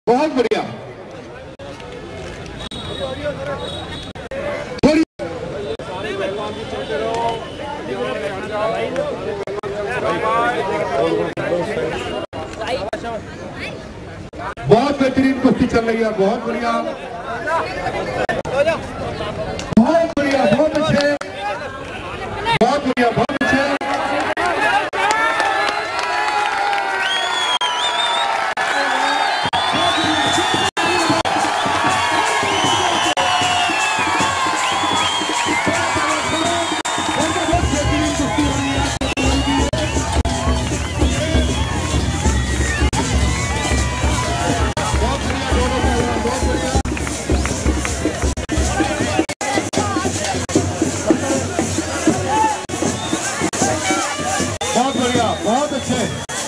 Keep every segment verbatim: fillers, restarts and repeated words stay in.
बहुत बढ़िया। बहुत बेहतरीन कुश्ती चल रही है, बहुत बढ़िया, बहुत बढ़िया, बहुत अच्छे, बहुत बढ़िया, बहुत अच्छे। बहुत अच्छे।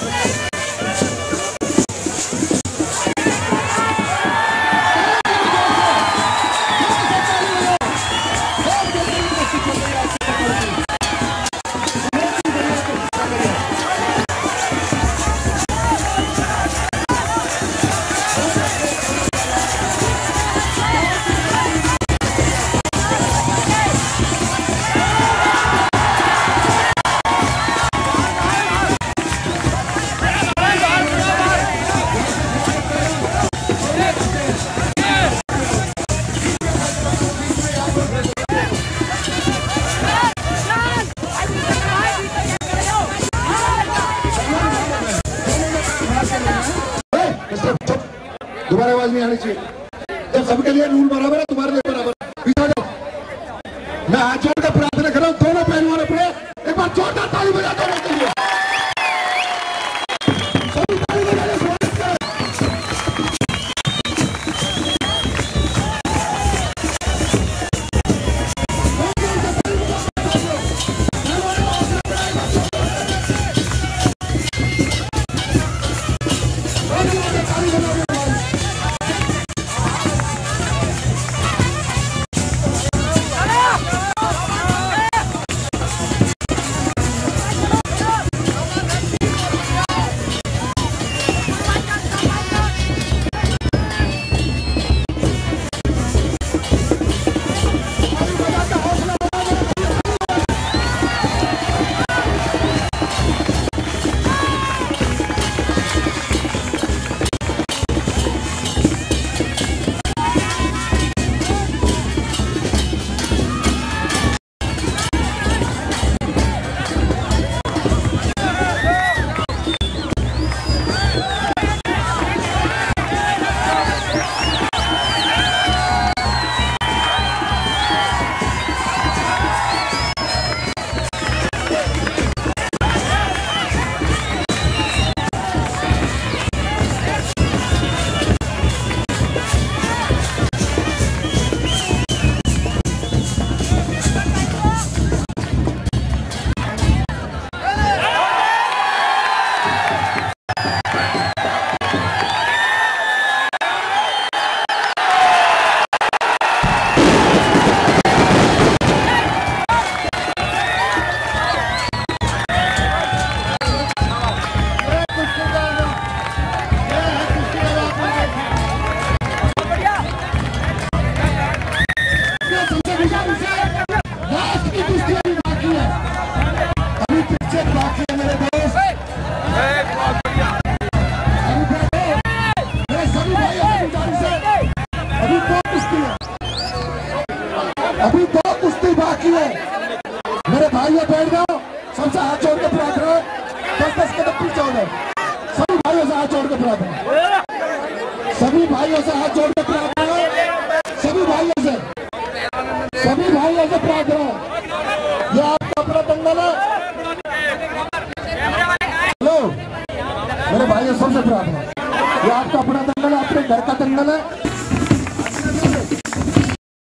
दोबारा आवाज नहीं आनी चाहिए। जब सबके लिए रूल बराबर है, तुम्हारे लिए बराबर है। पीछे जाओ। मैं हाथ जोड़ कर प्रार्थना कर रहा हूँ, दोनों पहलवान अपने एक बार जोरदार ताली बजा दो के लिए। सभी ताली बजा दो स्वागत करें। अभी दो कुश्ती बाकी है मेरे भाइयों, बैठ जाओ। सबसे हाथ जोड़ के प्रार्थना, दस दस कदम पीछे हो जाओ। सभी भाइयों से हाथ जोड़ के प्रार्थना, सभी भाइयों से हाथ जोड़ के प्रार्थना, सभी भाइयों से, सभी भाइयों से प्रार्थना। ये आपका अपना दंगल है। हेलो मेरे भाइयों, सबसे प्रार्थना, ये आपका अपना दंगल है, अपने घर का दंगल है।